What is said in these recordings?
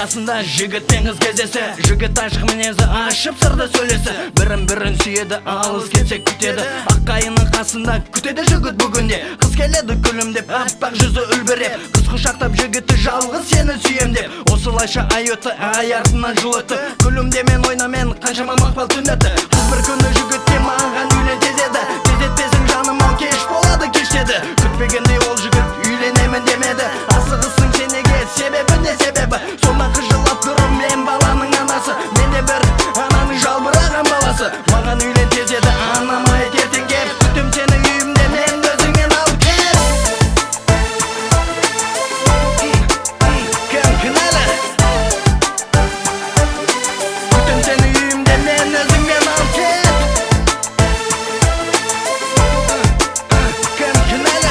қасында жігітпен қыз кездесі. Жігіт ашық мінезі ашып сырды сөйлесі. Бірін сүйеді, алыс кетсек күтеді. Аққайының қасында күтеді жігіт бүгінде. Қыз келеді күлімдеп, аппақ жүзі үлбіреп. Қыз құшақтап жігіті жалғыз сені сүйем деп. Осылайша ай өтті, ай артынан жыл өтті. Күлімдемен ойнамен қаншама мақпал түн өтті. Қыз бір күні жігітке маған үйлен тезеді. Тездетпесің жаным, ал кеш болады кеш деді. Күтпегенде ол жігіт үйленемін демеді. Асығысың сен неге, себебі не себебі? Сонда қыз жылап тұрып, мен баланың анасы. Мен де бір ананың жалбыраған баласы. Маған үйлен тезеді, анам айт ертең кеп. Күтім сені үйімде, мен өзіңмен ал кел. Кім кінәлі? Күтім сені үйімде, мен өзіңмен ал кел. Кім кінәлі?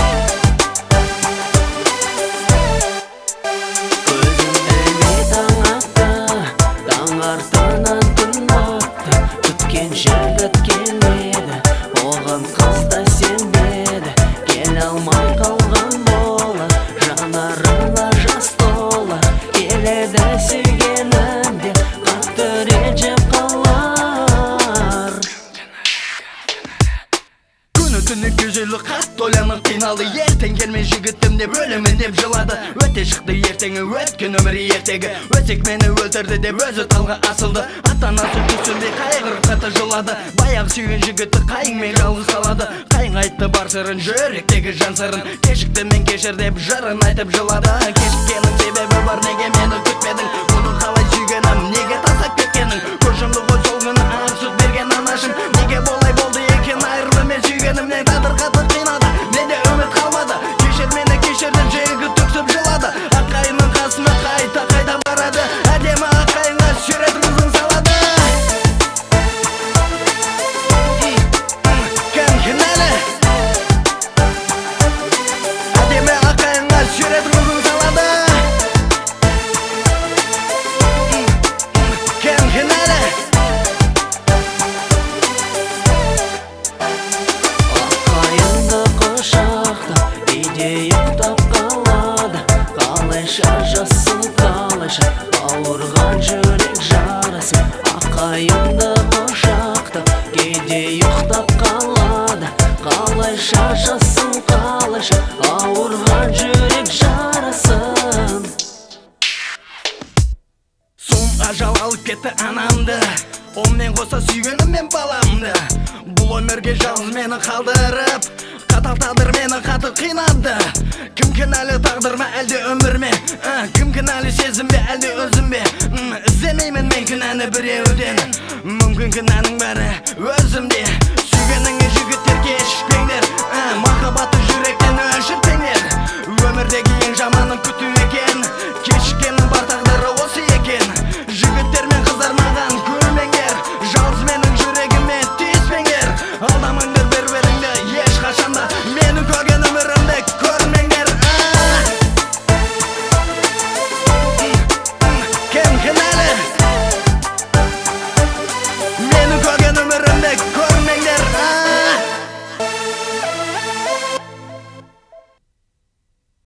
Жігіт келмеді, оған қыз да сенбеді. Келе алмай қалған бола, жанарына жас тола. Келеді сүйгенімде, қатты ренжіп қалар. Күні түні күзелі қатты ойланып қиналды. Ертең келмей жігітім деп өлемін деп жылады. Өте шықты ертеңі, өткен өмірі ертегі. Өтек мені өлтірді деп өзі талға асылды. Ата-анасы түсінбей қайғырып қатты жылады. Баяғы сүйген жігітті қайыңмен жалғыз қалады. Қайың айтты бар сырын, жүректегі жан сырын. Кешікті мен кешір деп жырын айтып жылады. Кешіккенің себебі бар, неге мені күтмедің? Оны қалай сүйгенім, неге тастап кеткенің? Көз жұмды ғой сол күні ақ сүт берген анашым. Неге болай болды екен айырылы мен сүйгенімнен? Тағдыр қатты қинады, менде үміт қалмады. Кешір мені кешірді, жігіт өксіп жылады. Аққайының қасына қайта барады. Әдемі аққайынға сурет рызын салады. Кім кінәлі? Әдемі аққайынға сурет рызын салады. Кім кінәлі? Аққайынды құшақтап, үйде ұйықтап қалады. Қалайша жасын, қалайша ауырған жүрек жарасын. Аққайынды құшақтап, кейде ұйықтап қалады. Қалайша жасын, қалайша ауырған жүрек жарасын. Соң ажал алып кетті анамды, онымен қоса сүйгенім мен баламды. Бұл өмірге жалғыз мені қалдырып, қатал тағдыр мені қатты қинады. Кім кінәлі, тағдыр ма әлде өмір ме? Кім кінәлі, сезім бе әлде өзім бе? Іздемеймін мен кінәні біреуден. Мүмкін кінәнің бәрі өзімде. Сүйгеніңе жігіттер кешікпеңдер, махаббатты жүректен өшірпеңдер.